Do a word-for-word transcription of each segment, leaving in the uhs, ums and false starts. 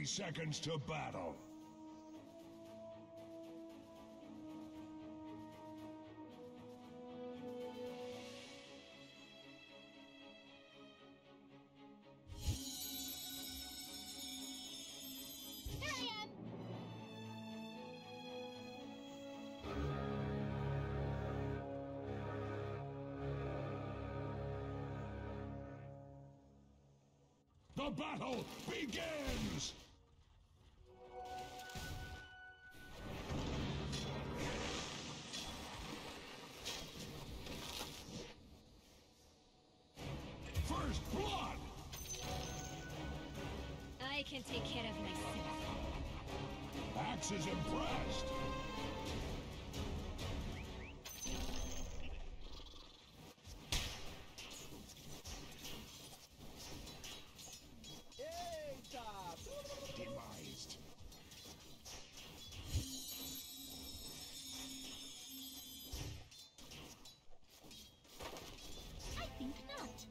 thirty seconds to battle. The battle begins! First blood! I can take care of myself. Axe is impressed! Demised. I think not.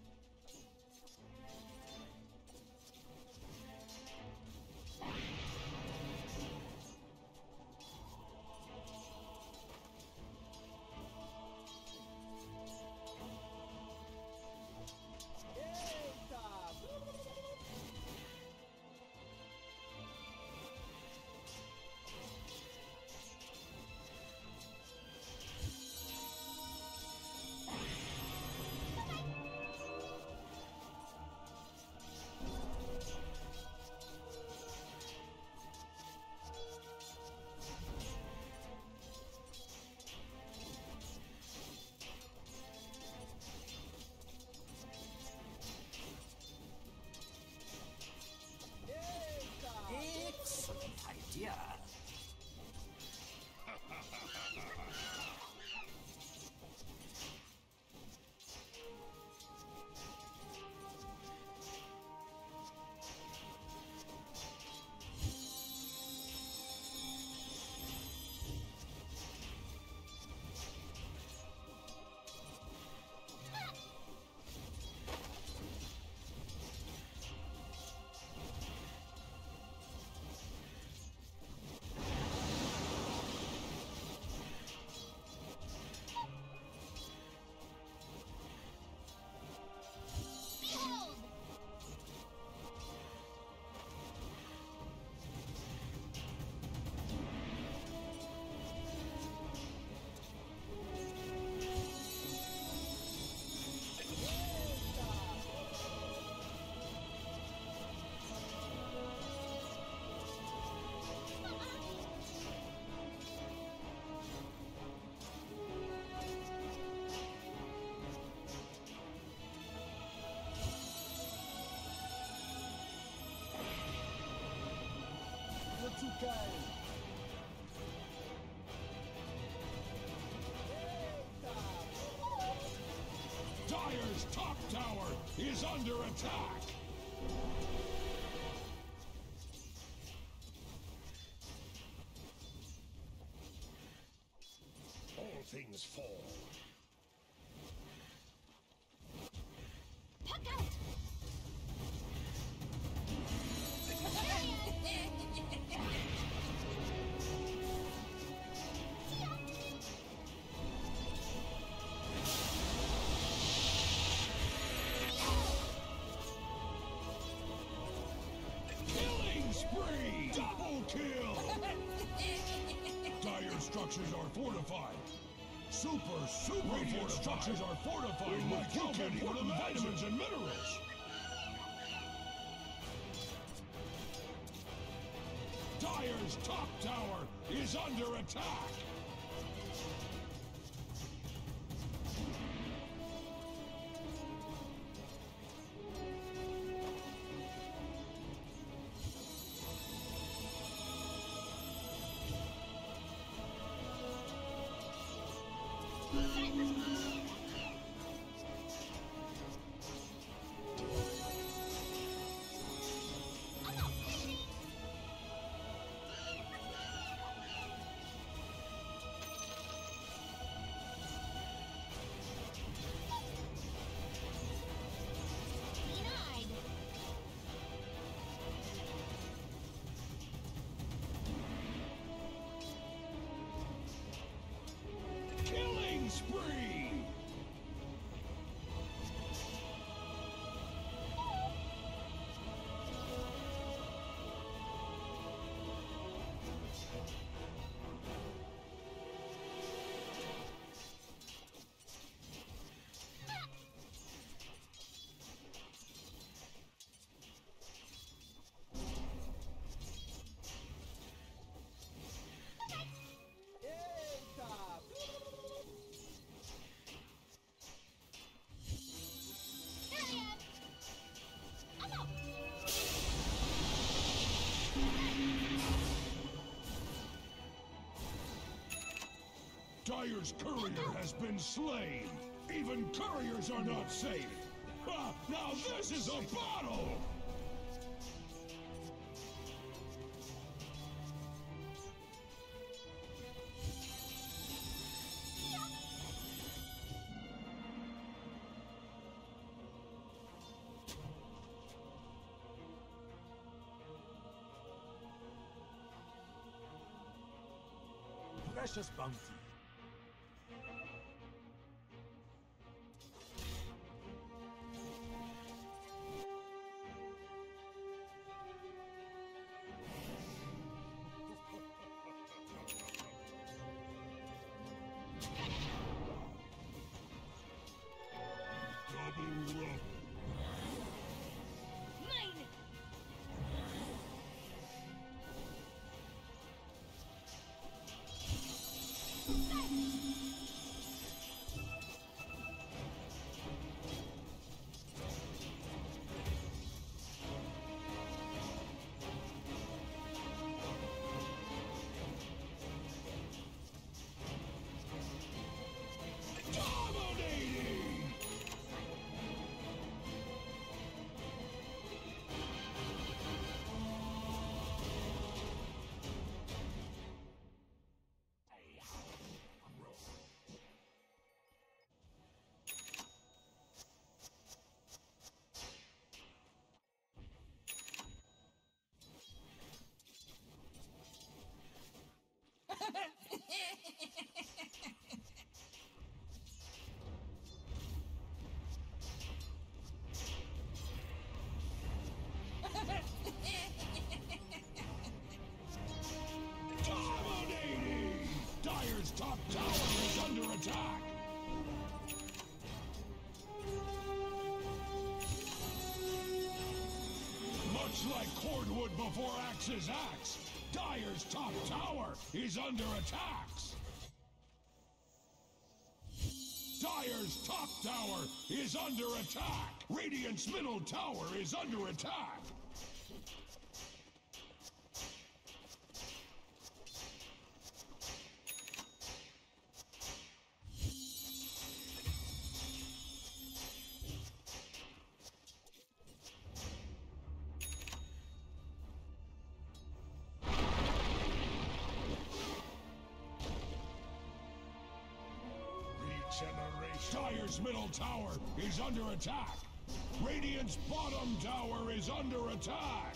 Excellent idea. Dire's top tower is under attack! All things fall. Puck out! Killing spree! Double kill! Dire structures are fortified. Super, super Radiant structures are fortified with broken important vitamins and minerals. Dire's top tower is under attack. Dire's courier has been slain. Even couriers are not safe. Ha! Now this is a battle! Precious bounty. Double rumble. Mine! Dominating! Dominating! Dire's top tower is under attack! Much like cordwood before Axe's axe, Dire's top tower is under attacks! Dire's top tower is under attack! Radiant's middle tower is under attack! Dire's middle tower is under attack. Radiant's bottom tower is under attack.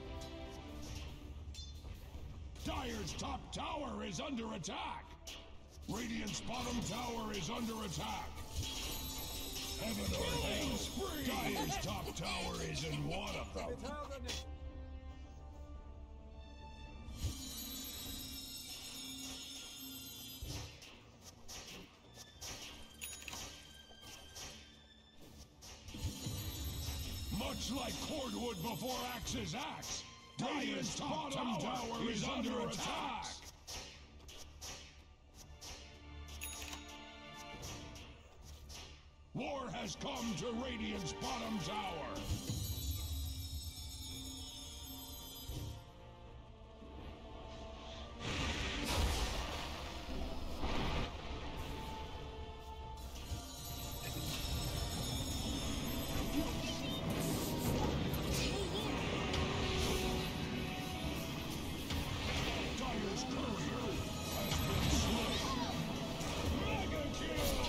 Dire's top tower is under attack. Radiant's bottom tower is under attack. Heaven or hell spree! Dire's top tower is in one of them. Much like cordwood before Axe's axe, Dire's top tower, tower is under attack. War has come to Radiant's bottom tower. Dire's courier has been slain. Mega kill!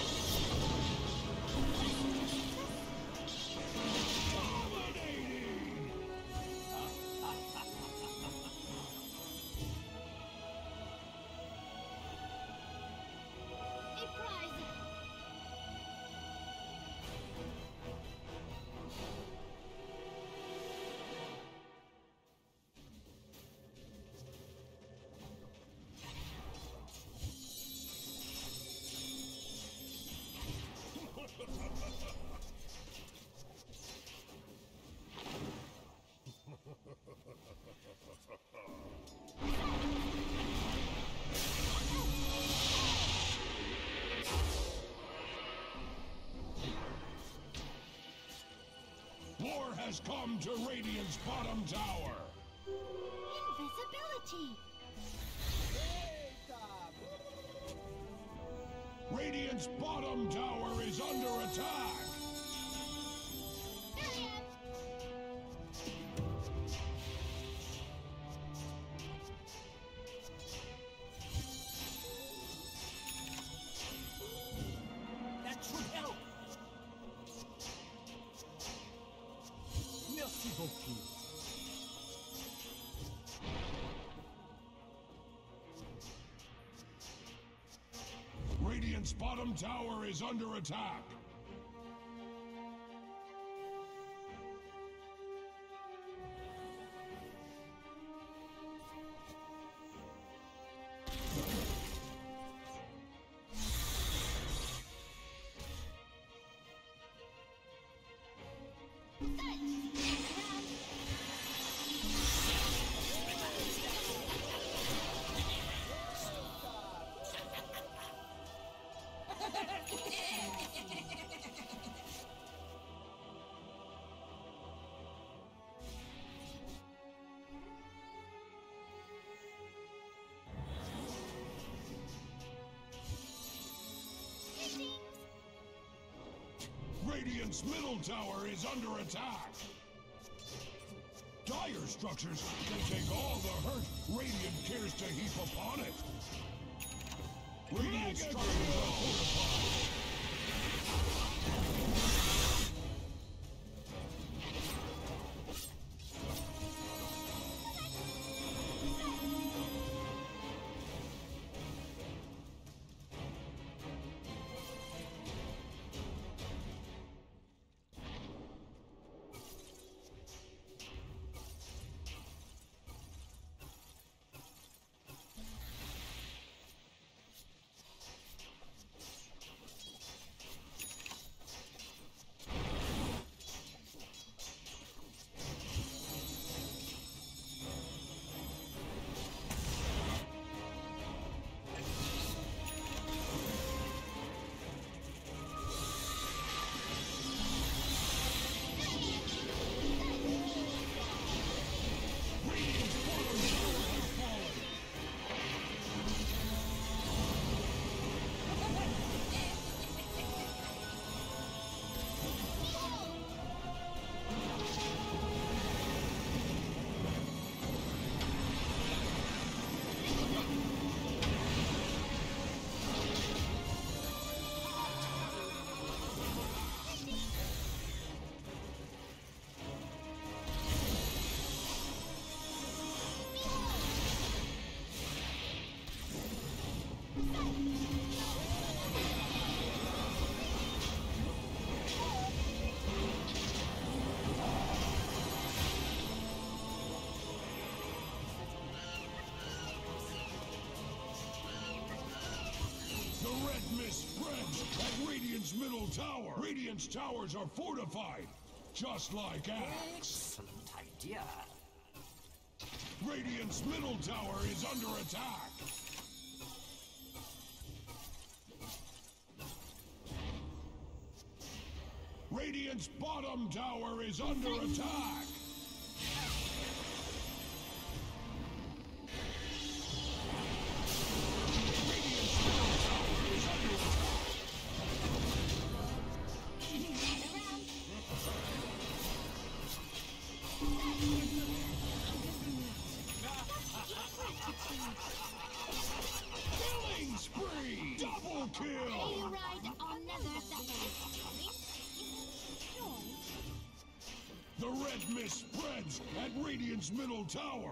Dominating! A prize! War has come to Radiant's bottom tower. Invisibility! Radiant's bottom tower is under attack! That should help. Merci beaucoup. Radiant's bottom tower is under attack! Radiant's middle tower is under attack! Dire structures can take all the hurt Radiant cares to heap upon it! Radiant structures are fortified! Radiant's middle tower! Radiant's towers are fortified! Just like Axe! Excellent idea. Radiant's middle tower is under attack! Radiant's bottom tower is under attack! Killing spree! Double kill! The red mist spreads at Radiant's middle tower!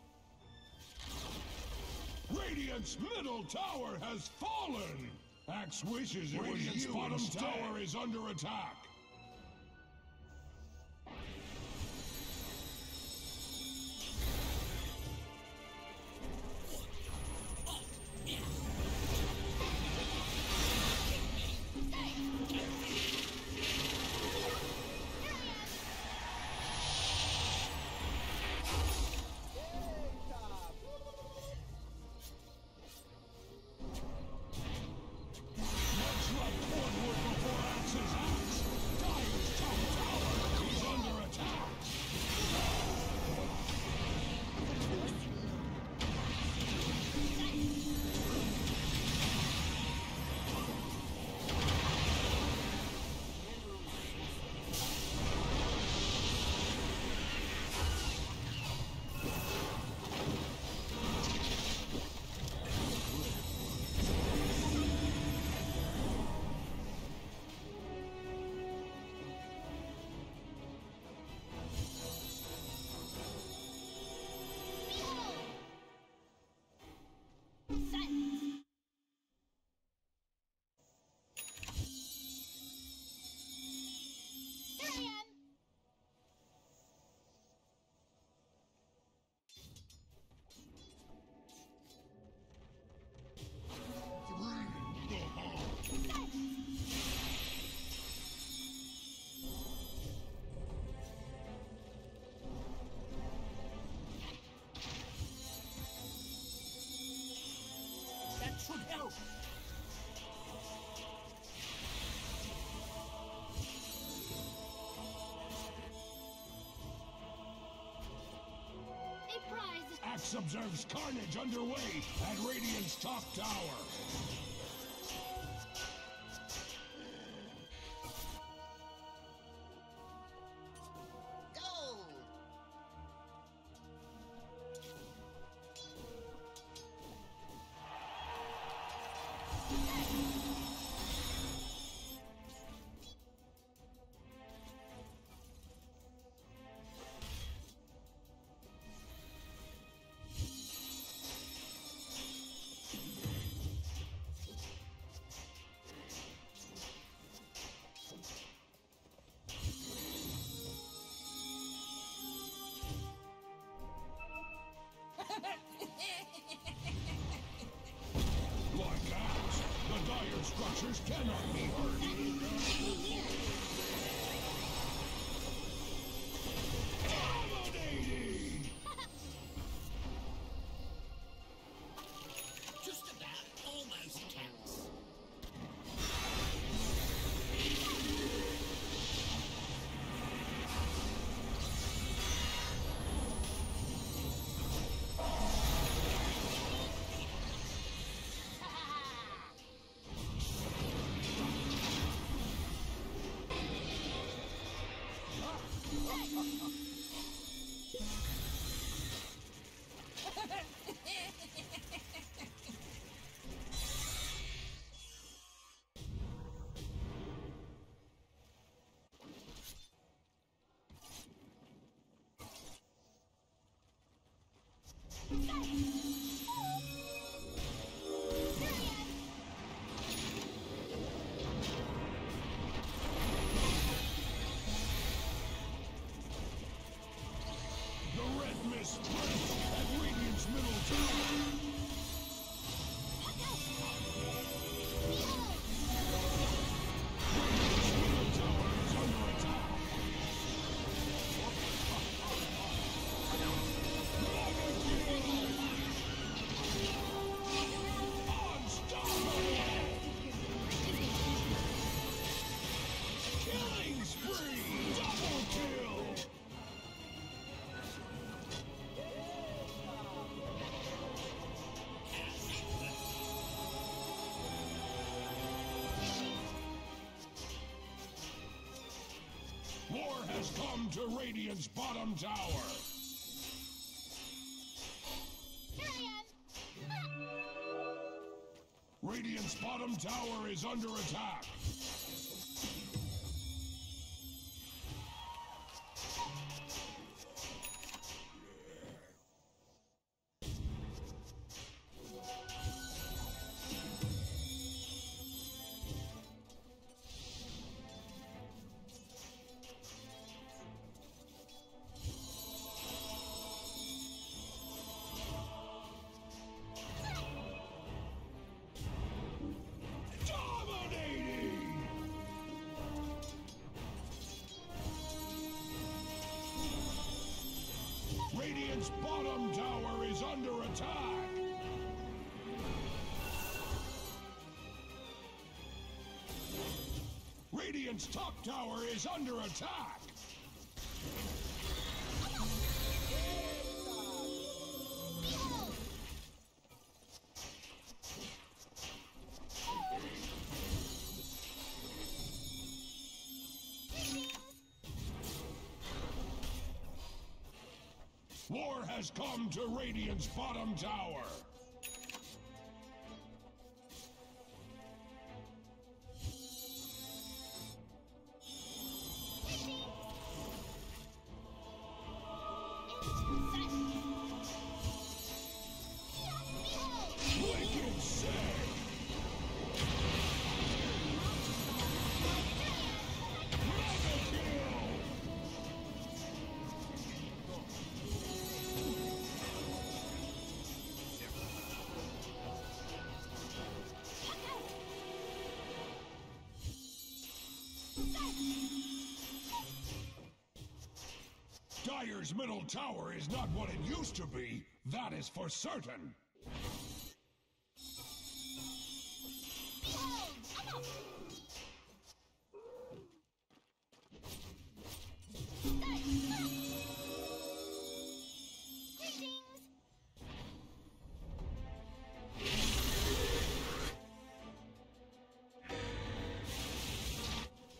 Radiant's middle tower has fallen! Axe wishes it was Radiant's bottom tower is under attack! Much like Portwood before Axe's axe! This observes carnage underway at Radiant's top tower. Like ants, the dire structures cannot be hurt. Dominating! Just about almost counts. The red mist spreads at Radiant's middle tower. Radiant's middle tower is under attack. Unstoppable! Killing spree! Double kill! War has come to Radiant's bottom tower. Here I am. Radiant's bottom tower is under attack. Dominating! Radiant's bottom tower is under attack. Radiant's top tower is under attack. War has come to Radiant's bottom tower. Wicked sick! Mega kill! Dire's middle tower is not what it used to be. That is for certain.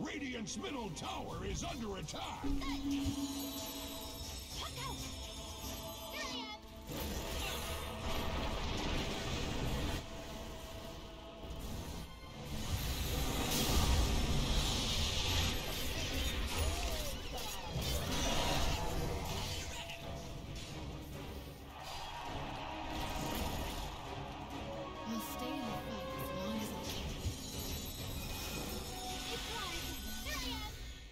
Radiant's middle tower is under attack. I'll stay in the fight as long as I can. It's live. Here I am.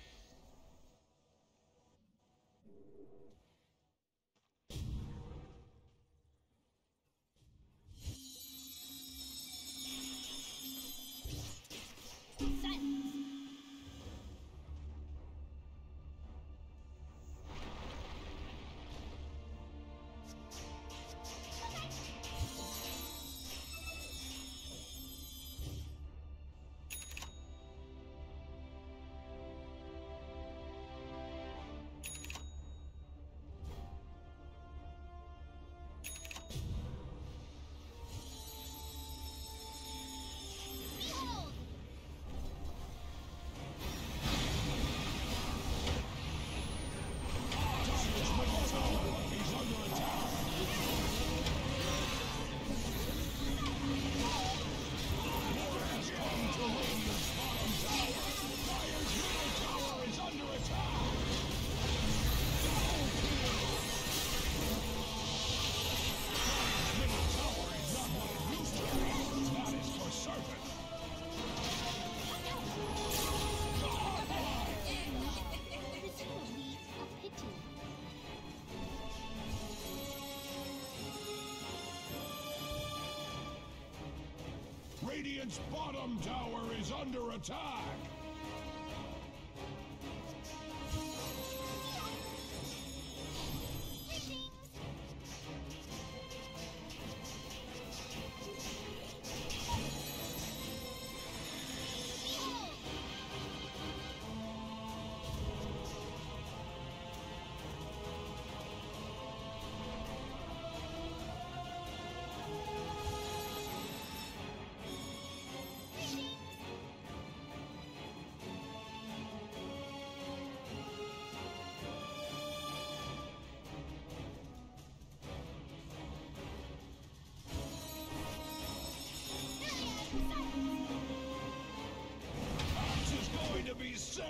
Silence. Behold! Dire's middle tower is under attack. War has come to Radiant's bottom tower. Dire's middle tower is under attack. Double kill. Dire's middle tower is not what it used to be. That is for certain. Presumably a pity. Radiant's bottom tower is under attack. Greetings. Behold! Greetings. Here I am. Silence. Axe is going to be sick.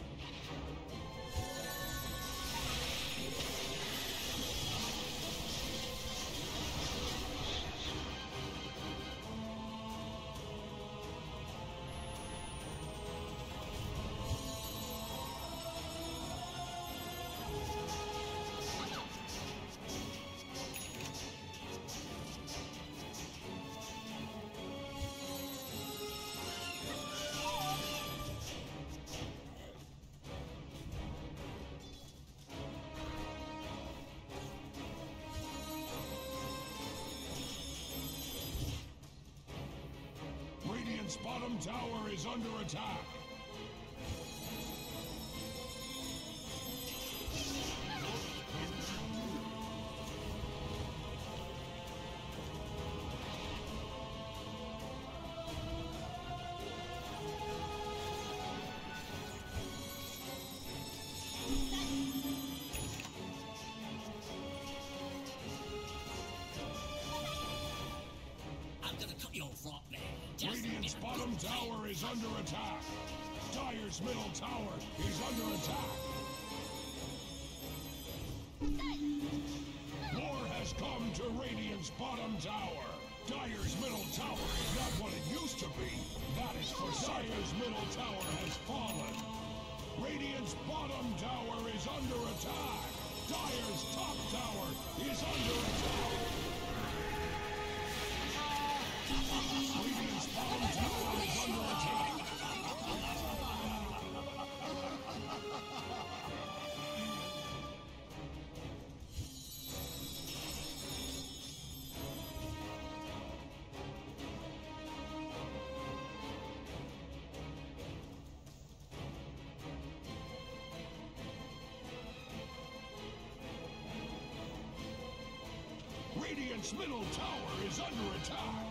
Radiant's bottom tower is under attack. I'm gonna cut your throat there. Just Radiant's a bit. bottom tower is under attack. Dire's middle tower is under attack. War has come to Radiant's bottom tower. Dire's middle tower is not what it used to be. That is for Dire's middle tower has fallen. Radiant's bottom tower is under attack. Dire's top tower is under attack. Radiant's bottom tower is under attack. Radiant's middle tower is under attack.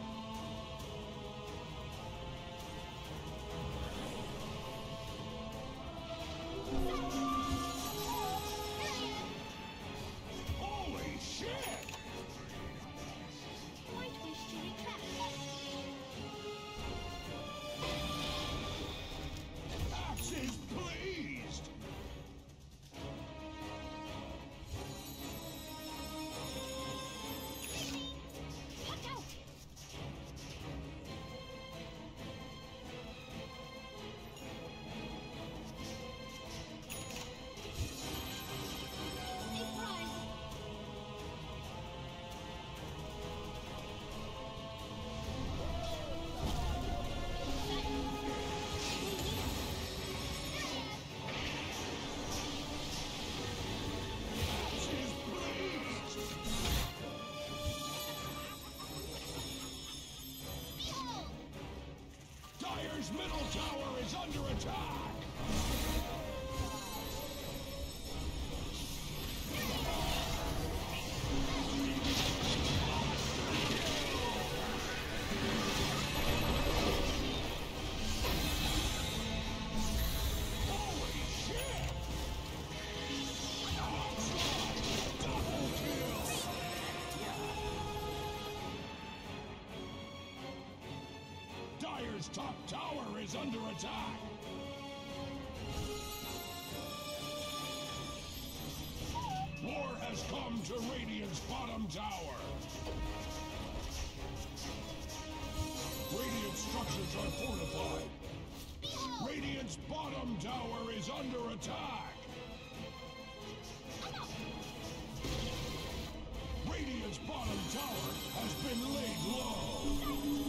Dire's top tower is under attack. War has come to Radiant's bottom tower. Radiant structures are fortified. Radiant's bottom tower is under attack. Radiant's bottom tower has been laid low.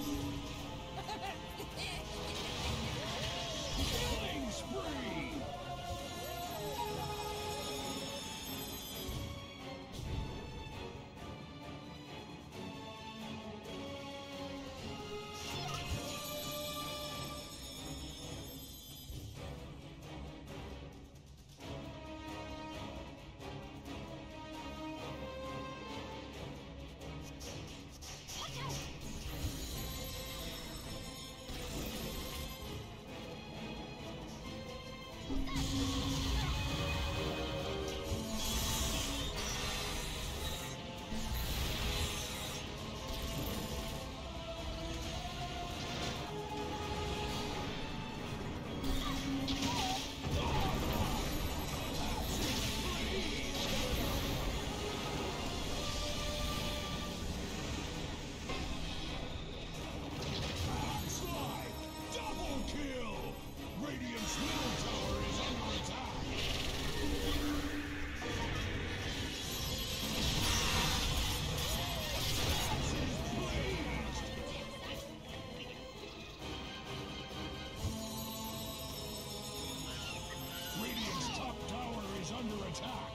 Killing spree! Under attack.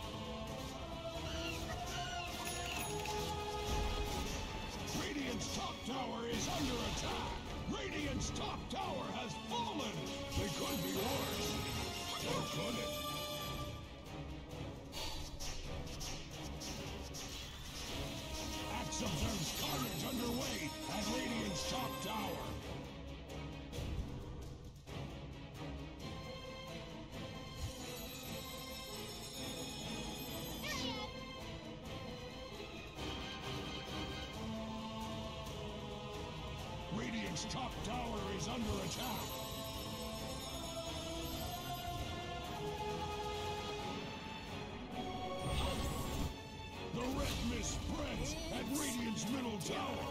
Radiant's top tower is under attack. Radiant's top tower has fallen. It could be worse. Or could it? Axe observes carnage underway at Radiant's top tower. Radiant's top tower is under attack. The red mist spreads at Radiant's middle tower.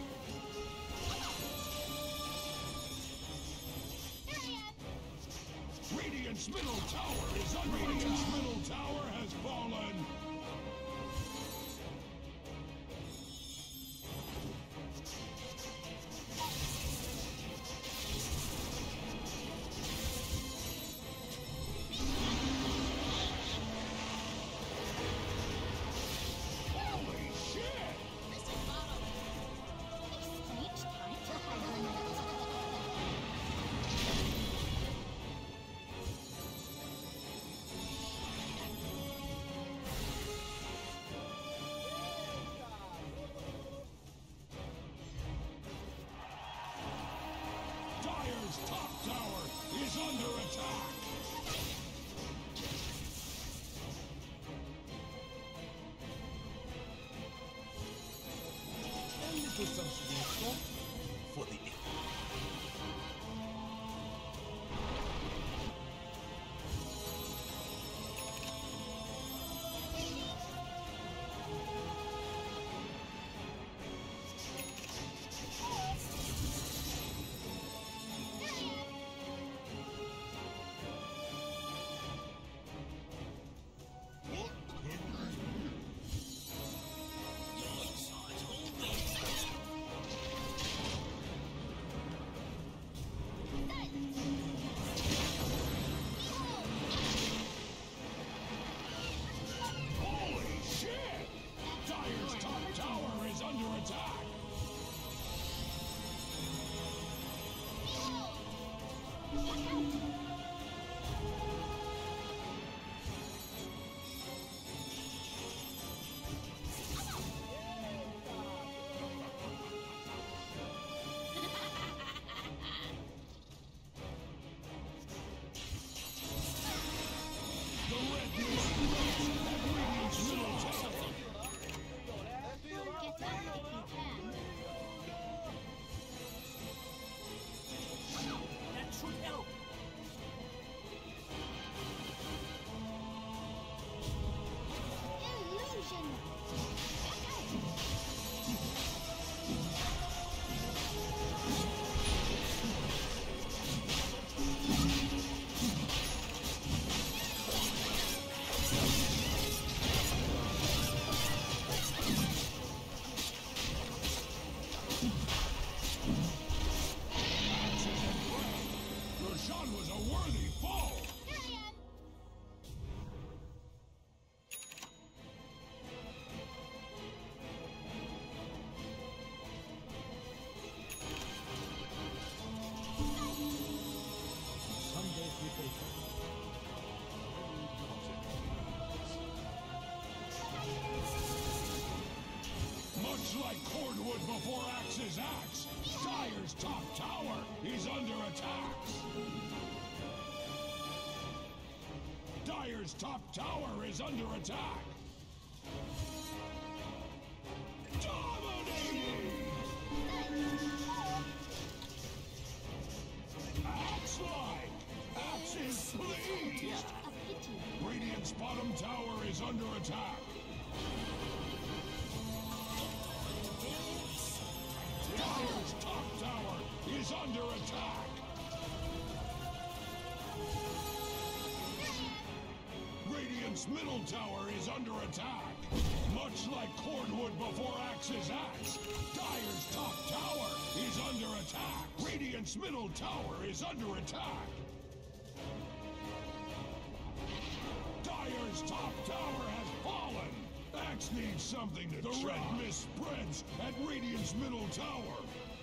Radiant's middle tower is under attack. Radiant's middle tower has fallen. Cordwood before Axe's axe. Dire's top tower is under attack. Dire's top tower is under attack. Dominating! Axe-like! Axe is pleased! A pity. Radiant's bottom tower is under attack. Dire's top tower is under attack. Radiant's middle tower is under attack. Much like Cordwood before Axe's axe, Dire's top tower is under attack. Radiant's middle tower is under attack. Dire's top tower has fallen. Axe needs something to The try. Red mist spreads at Radiant's middle tower.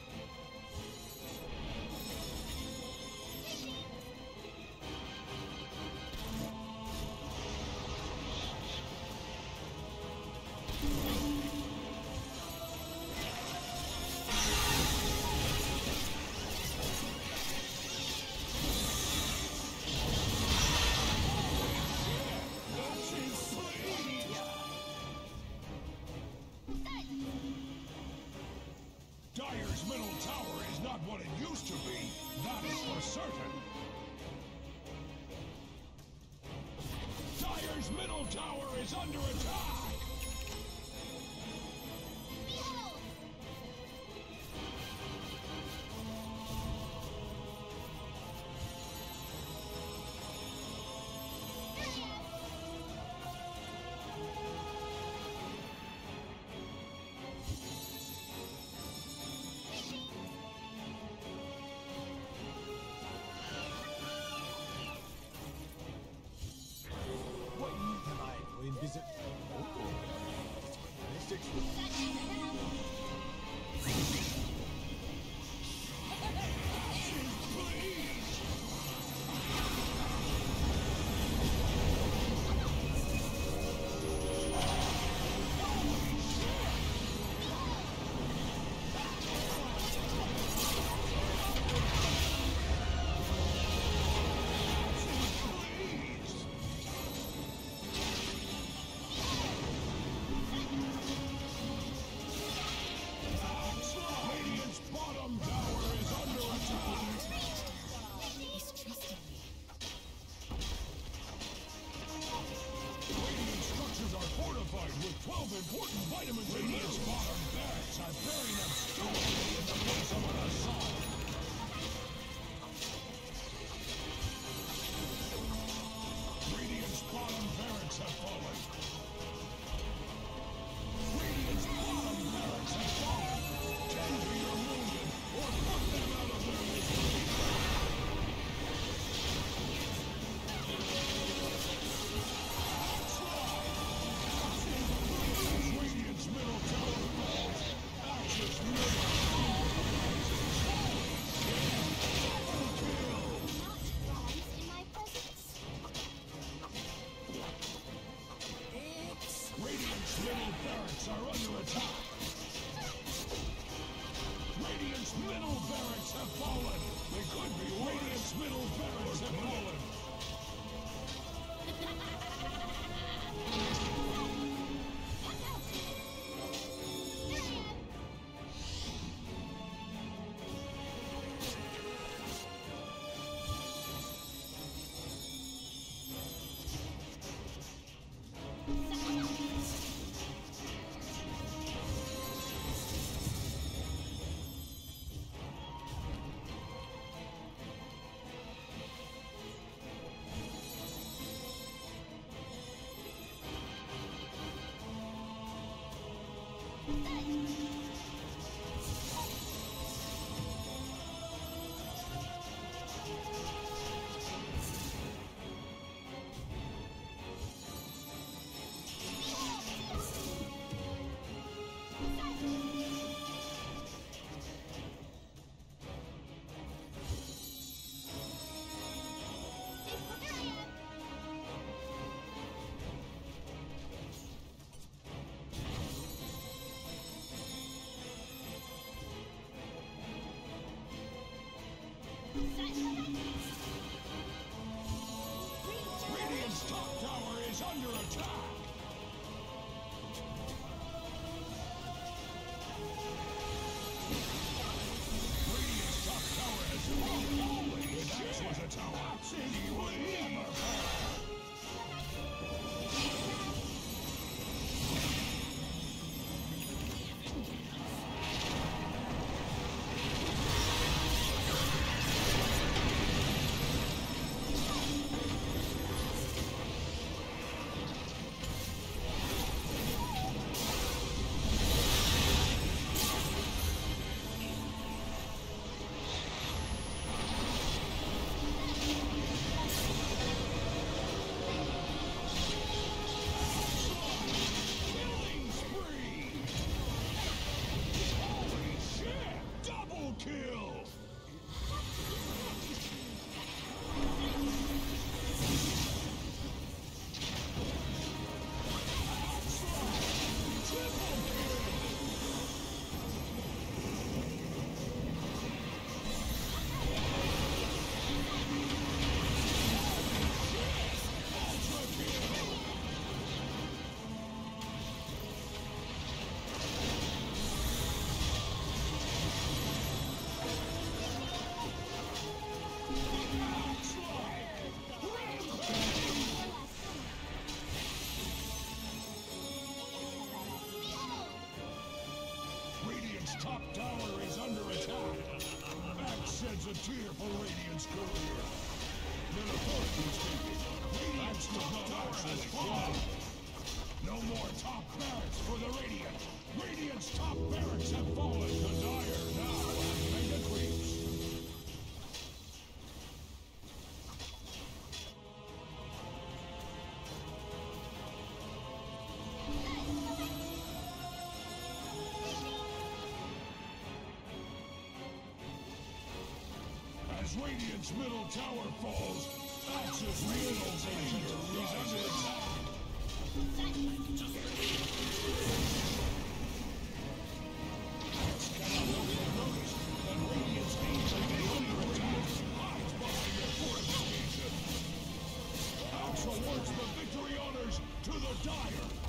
Dire's middle tower is not what it used to be. That is for certain. Dire's middle tower is under attack. Behold! What can I go and visit? Oh, Mystic. Radiant's bottom tower is under attack. He's trusting me. Radiant structures are fortified with twelve important vitamins and Radiant's bottom barracks are burying them stoically in the face of an assault. Radiant's bottom barracks have fallen. Radiant's bottom barracks have fallen. Tend to your wounded, or put them out of their misery. Radiant's middle tower falls. Axis middle tower rises. attack. Radiant's top tower has fallen. Holy shit! That was a tower. He would never fall. Killing spree! Holy shit! Double kill! Triple kill! Ultra kill! Radiant's top tower is under attack. That sheds a tear for Radiant's career. Then a fortune's taken. Radiant's top tower has fallen. No more top barracks for the Radiant. Radiant's top barracks have fallen to Dire now. Mega creeps. As Radiant's middle tower falls, Axis middle danger is under attack. Axe cannot help but notice that Radiant's danger is under attack. Hides behind their fortification. Axe awards the victory honors to the Dire.